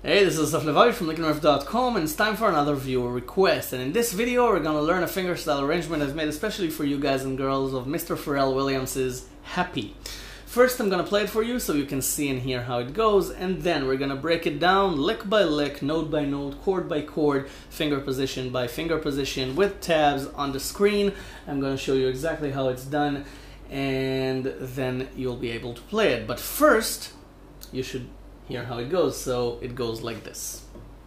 Hey, this is Levi from LickNRiff.com, and it's time for another viewer request. And in this video, we're gonna learn a fingerstyle arrangement that's made especially for you guys and girls of Mr. Pharrell Williams' Happy. First, I'm gonna play it for you so you can see and hear how it goes, and then we're gonna break it down lick by lick, note by note, chord by chord, finger position by finger position, with tabs on the screen. I'm gonna show you exactly how it's done, and then you'll be able to play it. But first, you should hear how it goes. So it goes like this.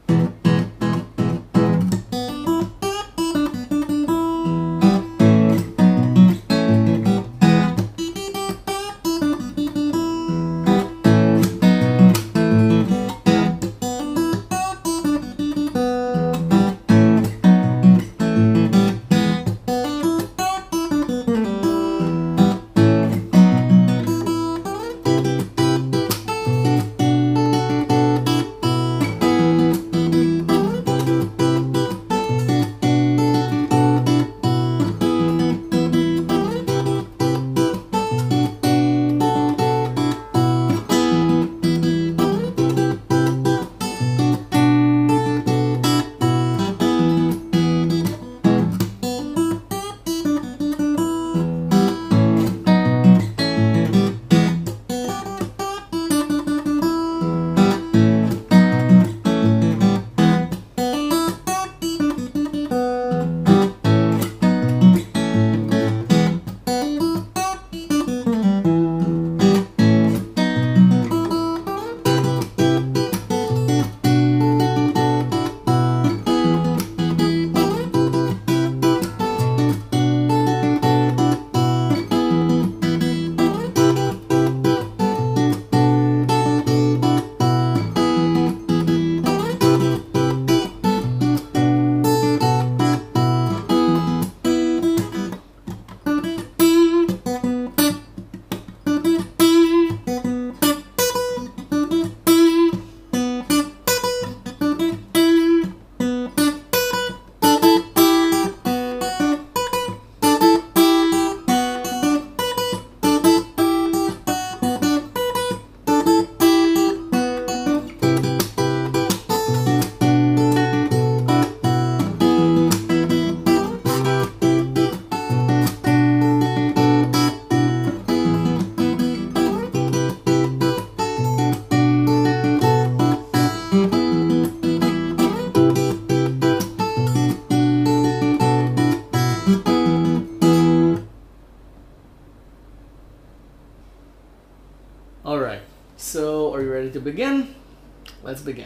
Alright, so are you ready to begin? Let's begin.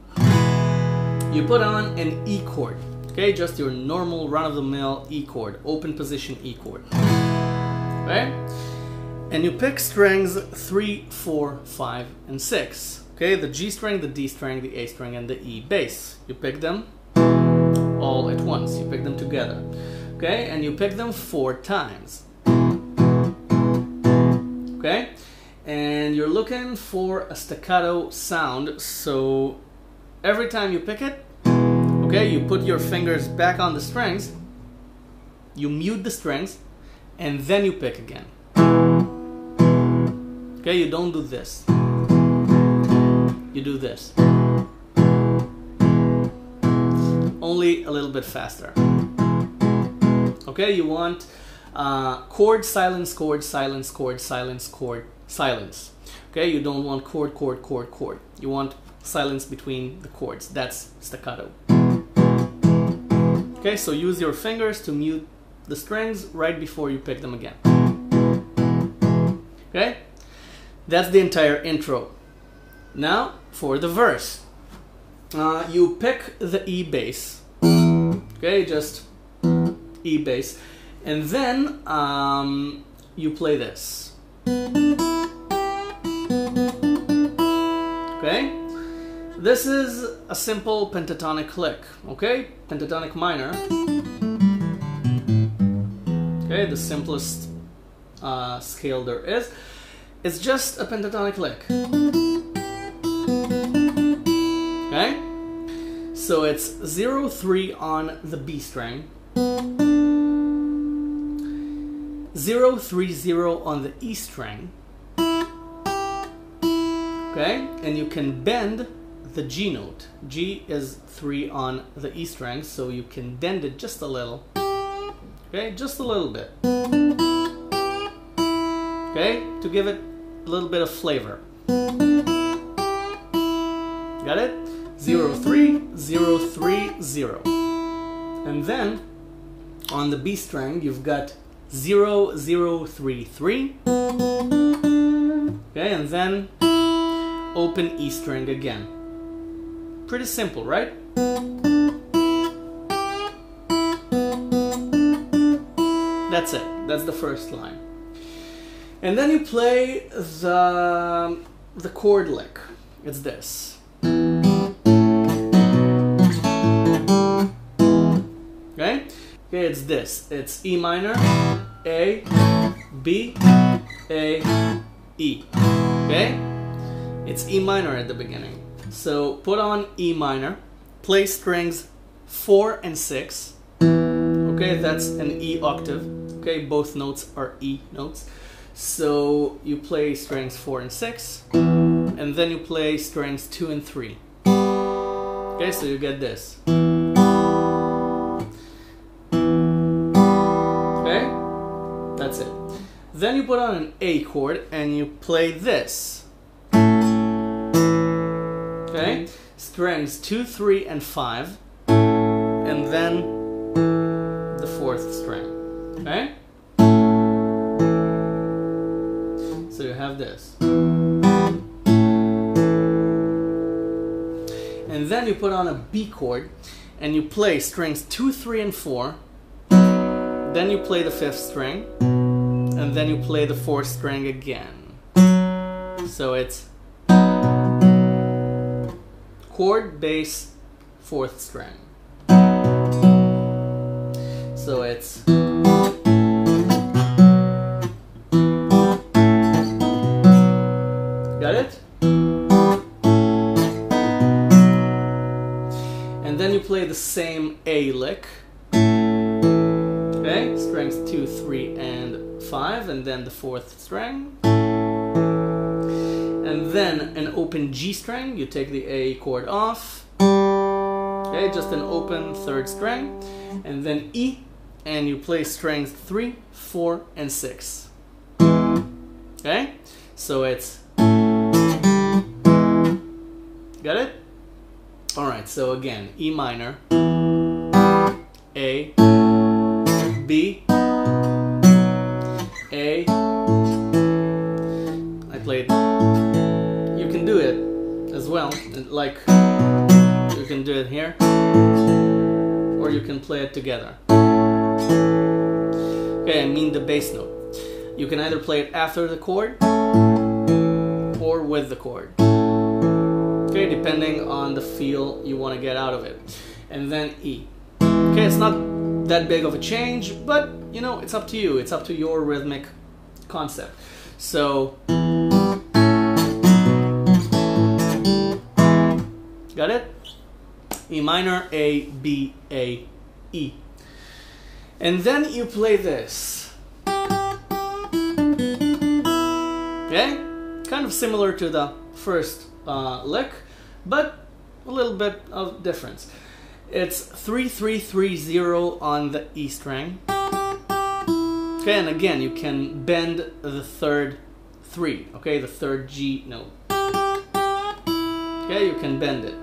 You put on an E chord, okay? Just your normal run-of-the-mill E chord, open position E chord, okay? And you pick strings 3, 4, 5, and 6, okay? The G string, the D string, the A string, and the E bass. You pick them all at once. You pick them together, okay? And you pick them 4 times, okay? And you're looking for a staccato sound, so every time you pick it, okay, you put your fingers back on the strings, you mute the strings, and then you pick again. Okay, you don't do this. You do this. Only a little bit faster. Okay, you want chord, silence, chord, silence, chord, silence, chord, silence. Okay, you don't want chord, chord, chord, chord. You want silence between the chords. That's staccato. Okay, so use your fingers to mute the strings right before you pick them again. Okay, that's the entire intro. Now for the verse. You pick the E bass. Okay, just E bass, and then you play this. Okay, this is a simple pentatonic lick, okay, pentatonic minor, okay, the simplest scale there is. It's just a pentatonic lick, okay, so it's 0, 3 on the B string, 0, 3, 0 on the E string, okay, and you can bend the G note. G is 3 on the E string, so you can bend it just a little. Okay, just a little bit. Okay, to give it a little bit of flavor. Got it? 0, 3, 0, 3, 0. And then on the B string, you've got 0, 0, 3, 3. Okay, and then open E string again. Pretty simple, right? That's it. That's the first line. And then you play the chord lick. It's this. Okay? Okay, it's this. It's E minor, A, B, A, E. Okay? It's E minor at the beginning. So put on E minor, play strings 4 and 6. Okay, that's an E octave. Okay, both notes are E notes. So you play strings 4 and 6, and then you play strings 2 and 3. Okay, so you get this. Okay, that's it. Then you put on an A chord and you play this. Okay, strings 2, 3, and 5, and then the 4th string. Okay, so you have this. And then you put on a B chord and you play strings 2, 3, and 4. Then you play the 5th string, and then you play the 4th string again. So it's chord, bass, 4th string. So it's got it? And then you play the same A lick. Okay, strings 2, 3, and 5, and then the 4th string. And then an open G string, you take the A chord off. Okay, just an open 3rd string. And then E, and you play strings 3, 4, and 6. Okay, so it's... Got it? Alright, so again, E minor, A, B, A. I played... You can do it as well, like you can do it here, or you can play it together. Okay, I mean the bass note. You can either play it after the chord or with the chord. Okay, depending on the feel you want to get out of it. And then E. Okay, it's not that big of a change, but you know, it's up to you. It's up to your rhythmic concept. So, got it? E minor, A, B, A, E. And then you play this. Okay? Kind of similar to the first lick, but a little bit of difference. It's 3, 3, 3, 0 on the E string. Okay, and again, you can bend the 3rd 3, okay, the 3rd G note. Okay, you can bend it.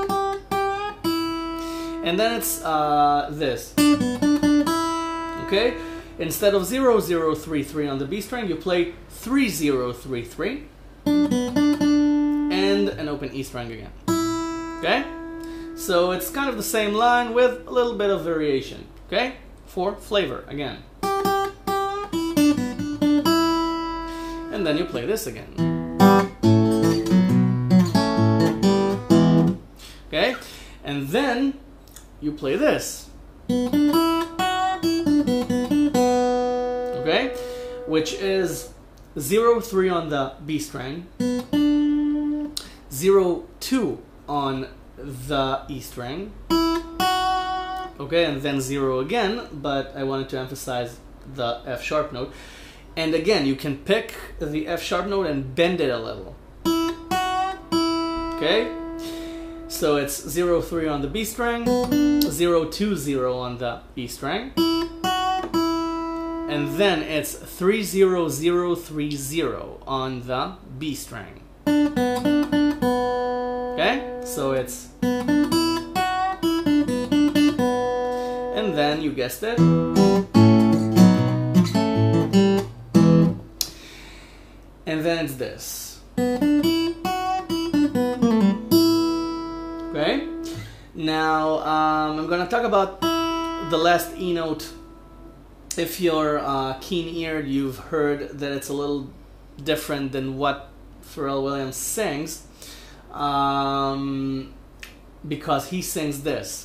And then it's this. Okay, instead of 0, 0, 3, 3 on the B string, you play 3, 0, 3, 3. And an open E string again. Okay? So it's kind of the same line with a little bit of variation. Okay? For flavor again. And then you play this again. Okay? And then you play this. Okay? Which is 0, 3 on the B string, 0, 2 on the E string, okay, and then 0 again, but I wanted to emphasize the F sharp note. And again, you can pick the F sharp note and bend it a little. Okay? So it's 0, 3 on the B string, 0, 2, 0 on the E string, and then it's 3, 0, 0, 3, 0 on the B string. Okay, so it's, and then you guessed it, and then it's this. Okay, now I'm gonna talk about the last E note. If you're keen-eared, you've heard that it's a little different than what Pharrell Williams sings, because he sings this.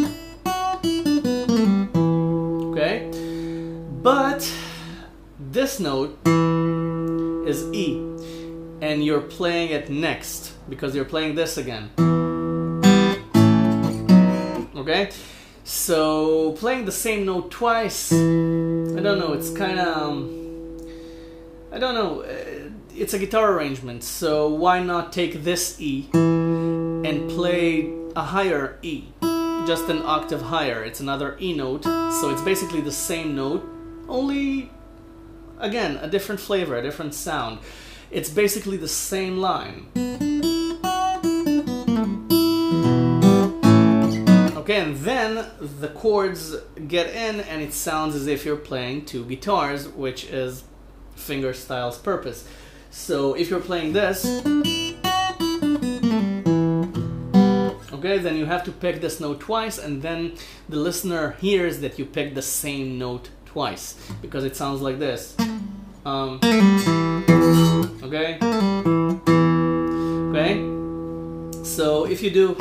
Okay, but this note is E, and you're playing it next because you're playing this again. Okay, so playing the same note twice, I don't know, it's kind of, I don't know, it's a guitar arrangement, so why not take this E and play a higher E, just an octave higher. It's another E note, so it's basically the same note, only, again, a different flavor, a different sound. It's basically the same line. Okay, and then the chords get in and it sounds as if you're playing two guitars, which is fingerstyle's purpose. So if you're playing this, okay, then you have to pick this note twice, and then the listener hears that you picked the same note twice, because it sounds like this. Okay? Okay? So if you do,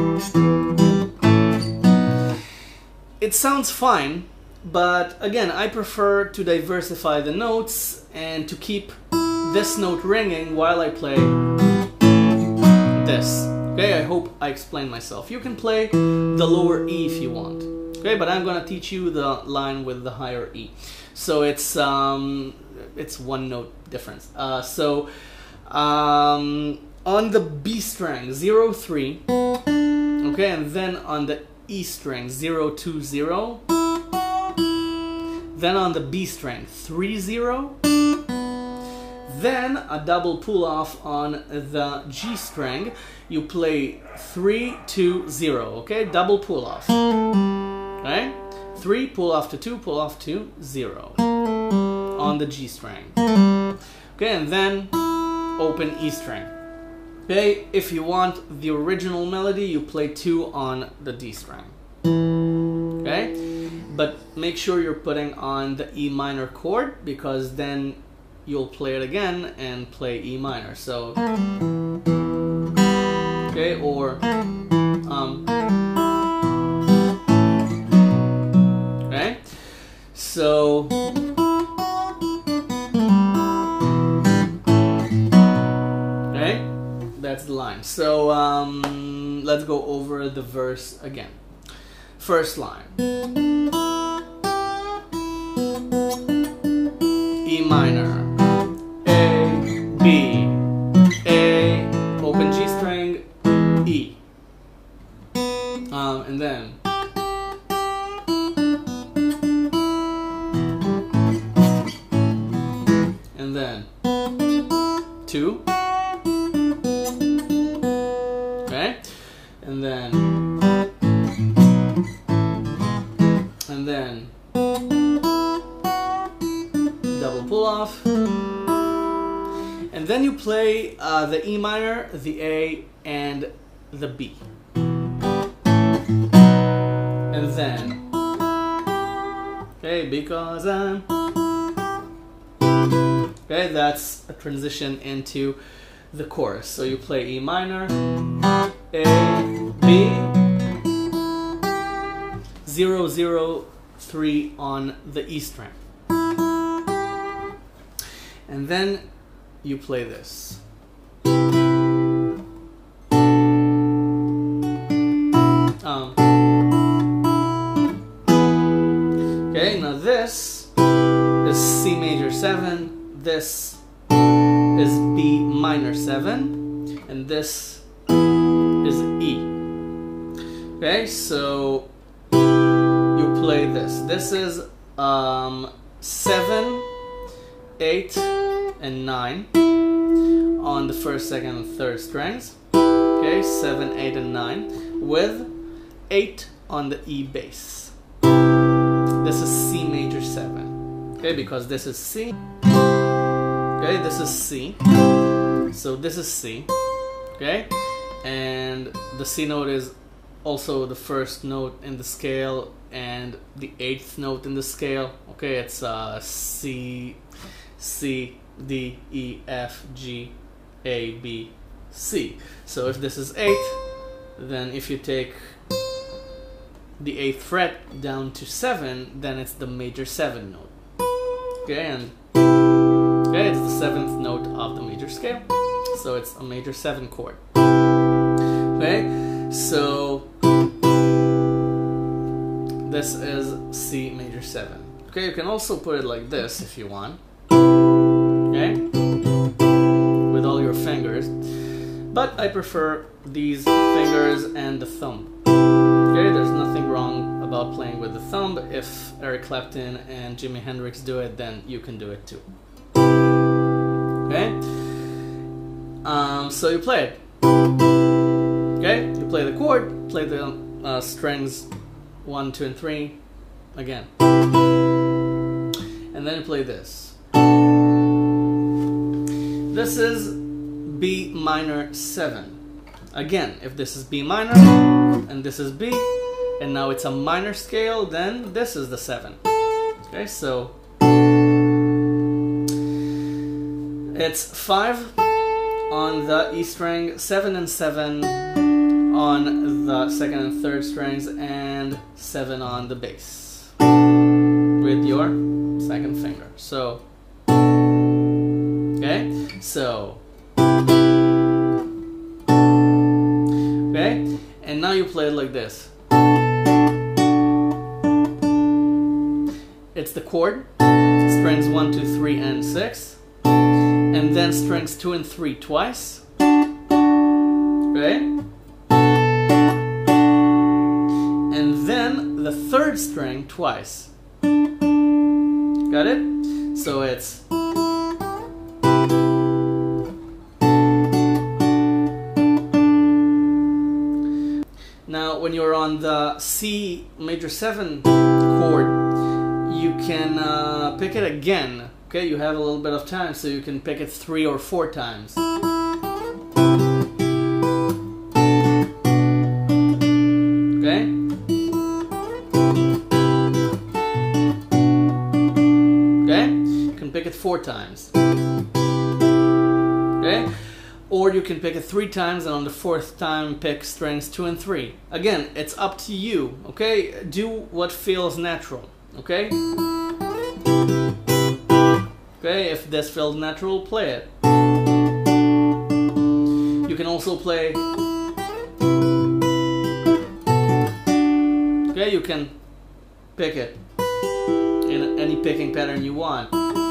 it sounds fine, but again, I prefer to diversify the notes and to keep this note ringing while I play this. Okay, I hope I explained myself. You can play the lower E if you want. Okay, but I'm gonna teach you the line with the higher E. So it's one note difference. On the B string, 0, 3. Okay, and then on the E string, 0, 2, 0. Then on the B string, 3, 0. Then a double pull off on the G string. You play 3, 2, 0. Okay, double pull off. Okay, 3, pull off to 2, pull off to 0 on the G string. Okay, and then open E string. Okay, if you want the original melody, you play 2 on the D string. Okay, but make sure you're putting on the E minor chord, because then you'll play it again and play E minor. So, okay, or okay, so okay, that's the line. So let's go over the verse again. First line. E minor, A, B, A, open G string, E. And then and then 2. Okay? And then double pull off, and then you play the E minor, the A, and the B, and then okay, because I'm okay, that's a transition into the chorus. So you play E minor, A, B, 0, 0, 3 on the E string. And then you play this. Okay, now this is C major 7, this is B minor 7, and this is E. Okay, so you play this. This is 7, 8, and 9 on the first, second, and third strings. Okay, 7, 8, and 9 with 8 on the E bass. This is C major 7. Okay, because this is C. Okay, this is C. So this is C. Okay, and the C note is also the first note in the scale and the 8th note in the scale. Okay, it's C, C, D, E, F, G, A, B, C. So if this is 8, then if you take the 8th fret down to 7, then it's the major 7 note. Okay, and okay, it's the 7th note of the major scale. So it's a major 7 chord. Okay, so this is C major 7. Okay, you can also put it like this if you want. Okay, with all your fingers. But I prefer these fingers and the thumb. Okay, there's nothing wrong about playing with the thumb. If Eric Clapton and Jimi Hendrix do it, then you can do it too. Okay, so you play it. Okay, you play the chord, play the strings 1, 2, and 3 again, and then you play this. This is B minor 7. Again, if this is B minor and this is B, and now it's a minor scale, then this is the 7. Okay, so it's 5 on the E string, 7 and 7 on the second and third strings, and 7 on the bass with your second finger. So, okay, so, okay, and now you play it like this. It's the chord, strings 1, 2, 3, and 6, and then strings 2 and 3 twice. Okay, and then the third string twice. Got it? So it's now when you're on the C major 7 chord, you can pick it again. Okay, you have a little bit of time, so you can pick it 3 or 4 times. Okay? Okay? You can pick it 4 times. Okay? Or you can pick it 3 times, and on the 4th time pick strings 2 and 3. Again, it's up to you. Okay? Do what feels natural. Okay? Okay, if this feels natural, play it. You can also play. Okay, you can pick it in any picking pattern you want.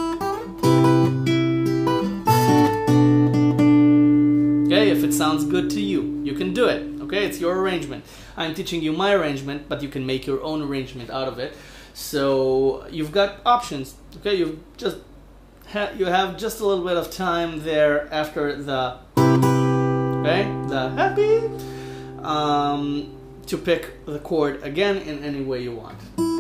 Okay, if it sounds good to you, you can do it. Okay, it's your arrangement. I'm teaching you my arrangement, but you can make your own arrangement out of it. So you've got options. Okay, you have just a little bit of time there after the happy to pick the chord again in any way you want.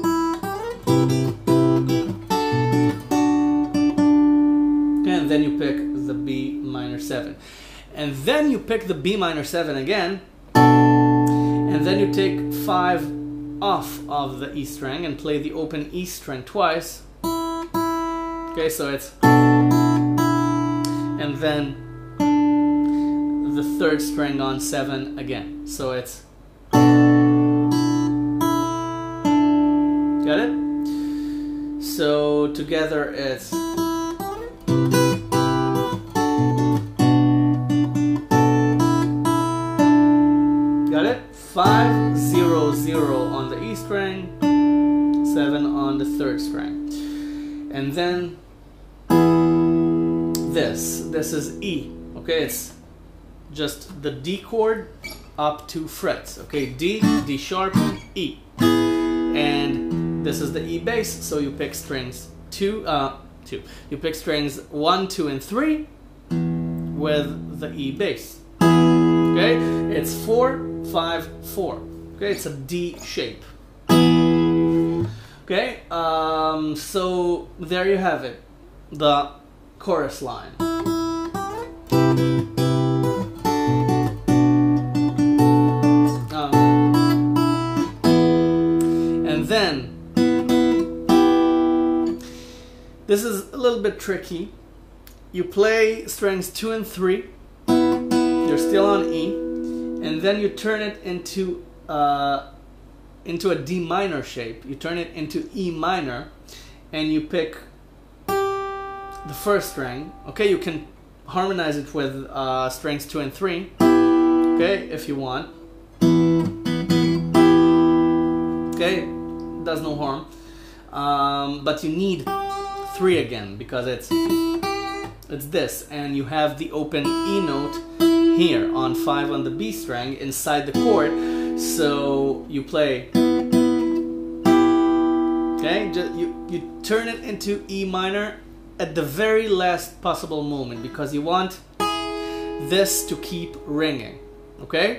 And then you pick the B minor 7. And then you pick the B minor 7 again, and then you take 5 off of the E string and play the open E string twice. Okay, so it's, and then the third string on 7 again. So it's, got it? So together it's, got it? 5, 0, 0 on the E string, 7 on the third string. And then this is E. Okay, it's just the D chord up 2 frets. Okay, D, D sharp, E. And this is the E bass, so you pick strings 2. You pick strings 1, 2, and 3 with the E bass. Okay, it's 4, 5, 4. Okay, it's a D shape. Okay, so there you have it, the chorus line. And then, this is a little bit tricky. You play strings 2 and 3, you're still on E, and then you turn it into a D minor shape. You turn it into E minor, and you pick the first string. Okay, you can harmonize it with strings 2 and 3. Okay, if you want. Okay, does no harm. But you need 3 again because it's this, and you have the open E note here on 5 on the B string inside the chord. So you play, okay, you turn it into E minor at the very last possible moment because you want this to keep ringing, okay?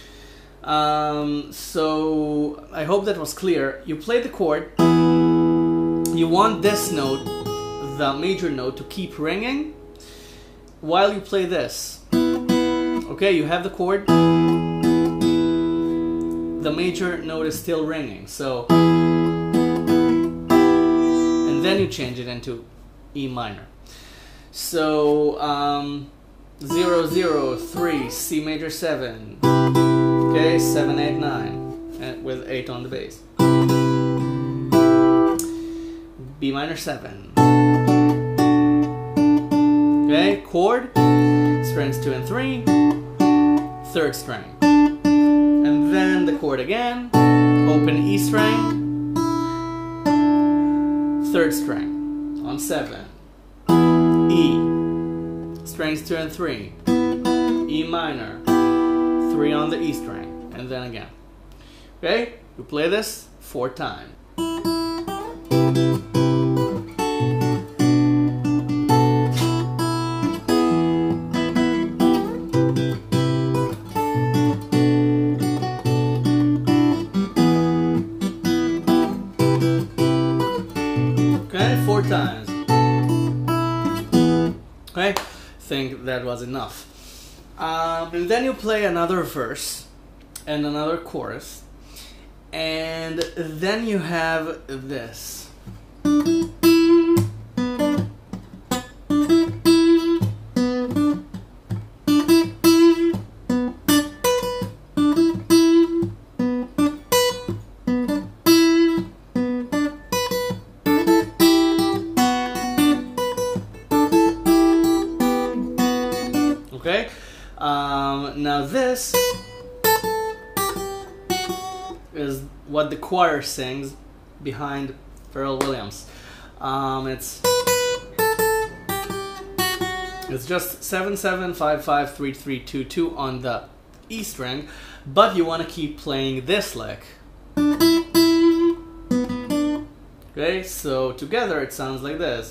So I hope that was clear. You play the chord, you want this note, the major note, to keep ringing while you play this. Okay, you have the chord, the major note is still ringing, so, and then you change it into E minor. So 0, 0, 3, C major 7, okay, 7, 8, 9, and with 8 on the bass. B minor 7. Okay, chord, strings 2 and 3, 3rd string. And then the chord again, open E string, 3rd string on 7, E, strings 2 and 3, E minor, 3 on the E string, and then again. Okay, we play this 4 times. Okay, 4 times. Okay, think that was enough. And then you play another verse and another chorus, and then you have this. Okay, now this is what the choir sings behind Pharrell Williams. It's just 7 7 5 5 3 3 2 2 on the E string, but you want to keep playing this lick. Okay, so together it sounds like this.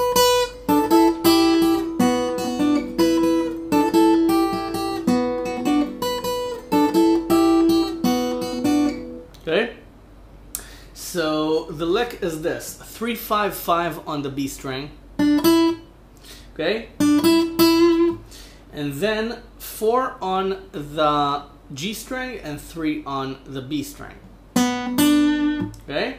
Okay, so the lick is this: 3 5 5 on the B string, okay, and then 4 on the G string and 3 on the B string. Okay,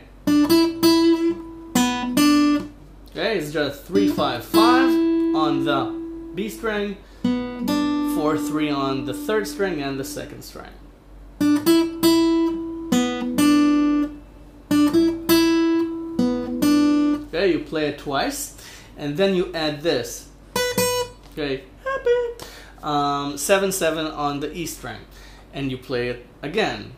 okay, it's just 3 5 5 on the B string, 4 3 on the 3rd string and the 2nd string. Okay, you play it twice, and then you add this. Okay, happy. 7 7 on the E string, and you play it again.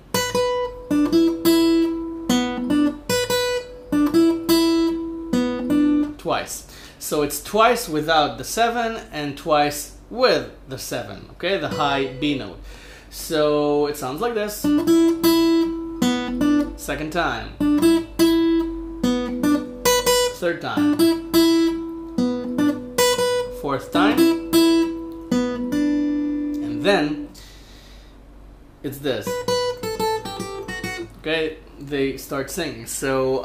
Twice. So it's twice without the 7 and twice with the 7. Okay, the high B note. So it sounds like this. Second time. Third time. Fourth time. And then it's this. Okay, they start singing. So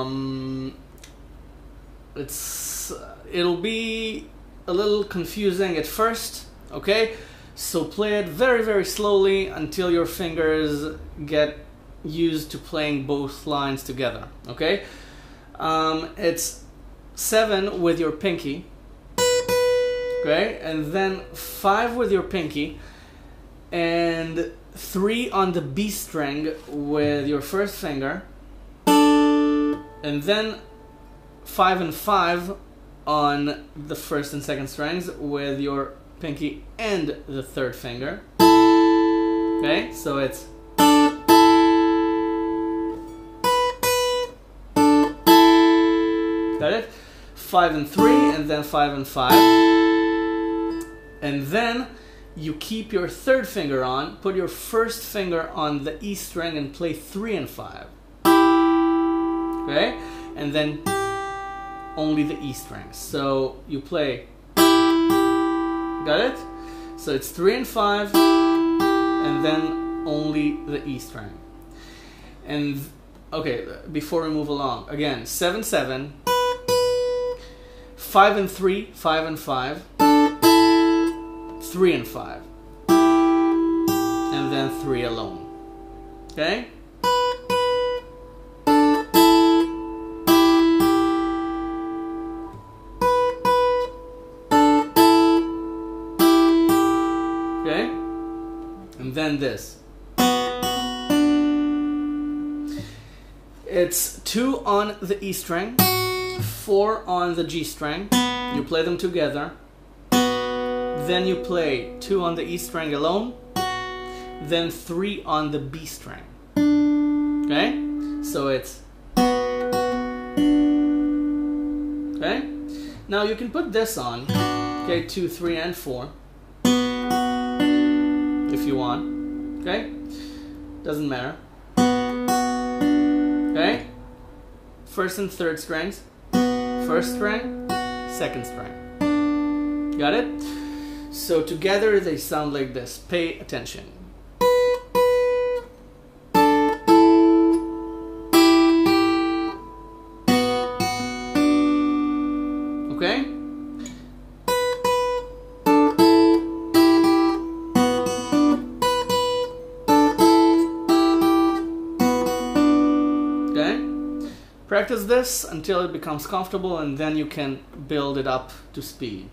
it'll be a little confusing at first, okay? So play it very, very slowly until your fingers get used to playing both lines together, okay? It's 7 with your pinky, okay? And then 5 with your pinky, and 3 on the B string with your first finger, and then 5 and 5 on the first and second strings with your pinky and the third finger. Okay, so it's got it? 5 and 3, and then 5 and 5. And then you keep your third finger on, put your first finger on the E string and play 3 and 5. Okay? And then only the E strings. So you play, got it? So it's 3 and 5, and then only the E string. And okay, before we move along, again, 7, 7, 5 and 3, 5 and 5, 3 and 5, and then 3 alone. Okay? Okay? And then this. It's 2 on the E string, 4 on the G string. You play them together. Then you play 2 on the E string alone, then 3 on the B string. Okay? So it's, okay? Now you can put this on, okay, 2, 3, and 4, if you want, okay? Doesn't matter. Okay? First and third strings, first string, second string. Got it? So together they sound like this. Pay attention. Okay? Okay? Practice this until it becomes comfortable, and then you can build it up to speed.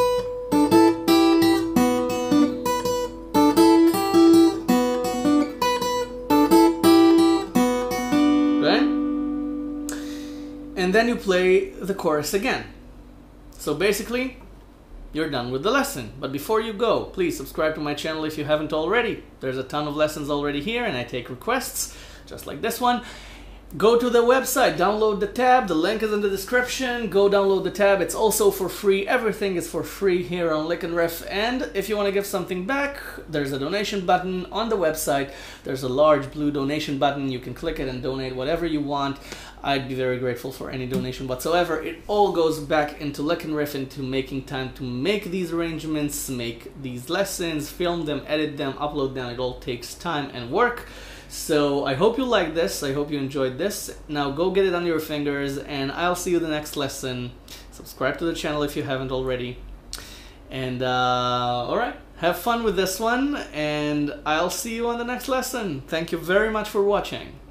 And then you play the chorus again. So basically, you're done with the lesson. But before you go, please subscribe to my channel if you haven't already. There's a ton of lessons already here, and I take requests, just like this one. Go to the website, download the tab, the link is in the description. Go download the tab, it's also for free. Everything is for free here on LickNRiff. And if you want to give something back, there's a donation button on the website. There's a large blue donation button. You can click it and donate whatever you want. I'd be very grateful for any donation whatsoever. It all goes back into LickNRiff, into making time to make these arrangements, make these lessons, film them, edit them, upload them. It all takes time and work. So I hope you like this. I hope you enjoyed this. Now go get it on your fingers, and I'll see you the next lesson. Subscribe to the channel if you haven't already. And alright, have fun with this one, and I'll see you on the next lesson. Thank you very much for watching.